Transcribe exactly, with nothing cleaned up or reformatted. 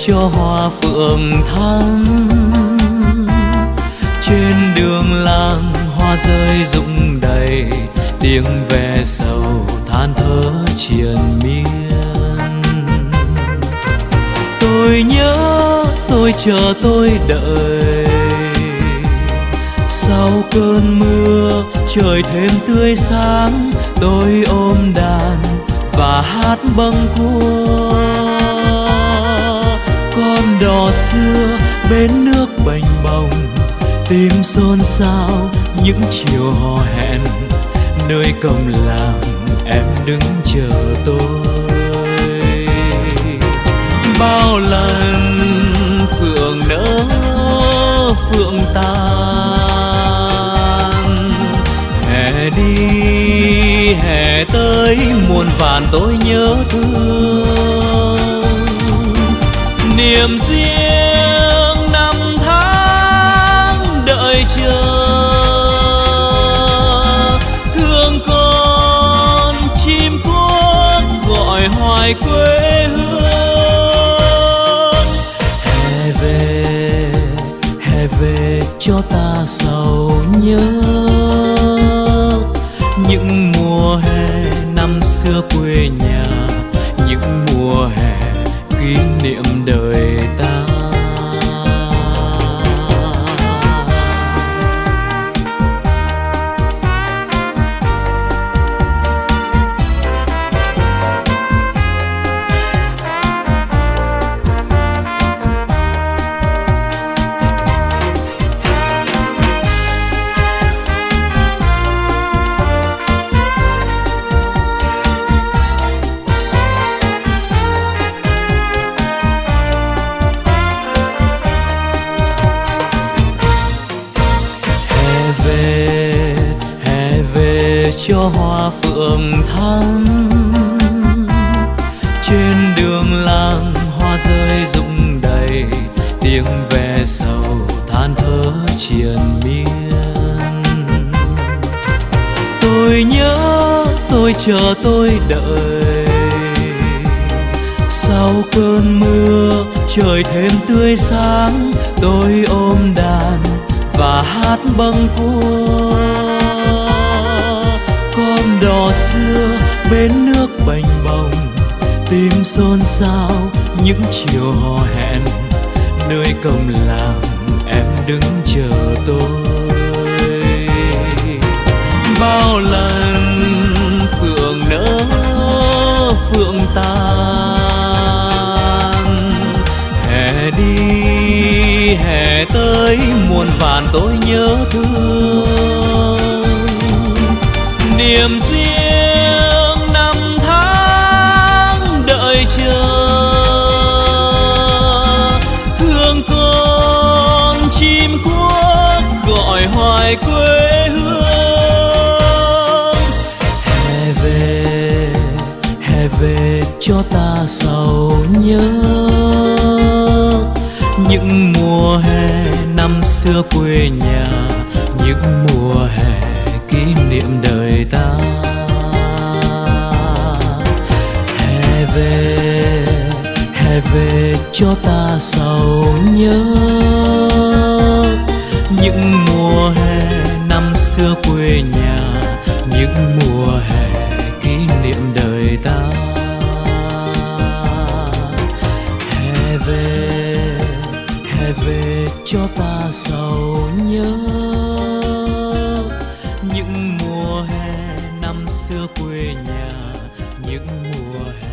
cho hoa phượng thắm. Trên đường làng hoa rơi rụng đầy, tiếng ve sầu than thở triền miên. Tôi nhớ, tôi chờ, tôi đợi, sau cơn mưa trời thêm tươi sáng. Tôi ôm đàn và hát bâng cua, con đò xưa bên nước bềnh bồng, tim xôn xao những chiều hò hẹn. Nơi cổng làng em đứng chờ tôi. Bao lần phượng nở phượng tàn, hè đi hè tới muôn vàn tôi nhớ thương. Niềm riêng năm tháng đợi chờ, thương con chim cuốc gọi hoài quê hương. Hè về hè về cho ta sầu nhớ, những mùa hè năm xưa quê nhà, những mùa hè kỷ niệm đời ta. Cho hoa phượng thắm, trên đường làng hoa rơi rụng đầy, tiếng ve sầu than thở triền miên. Tôi nhớ, tôi chờ, tôi đợi, sau cơn mưa trời thêm tươi sáng. Tôi ôm đàn và hát bâng cua, con đò xưa bên nước bềnh bồng, tim xôn xao những chiều hò hẹn. Nơi cổng làng em đứng chờ tôi. Bao lần phượng nở phượng tàn, hè đi hè tới muôn vàn tôi nhớ thương. Niềm riêng năm tháng đợi chờ, thương con chim cuốc gọi hoài quê hương. Hè về hè về cho ta sầu nhớ, những mùa hè năm xưa quê nhà, những mùa hè kỷ niệm đời ta. Hè về hè về cho ta sầu nhớ, những mùa hè năm xưa quê nhà, những mùa hè kỷ niệm đời ta. Hè về hè về cho ta sầu nhớ, những mùa hè năm xưa quê nhà, những mùa hè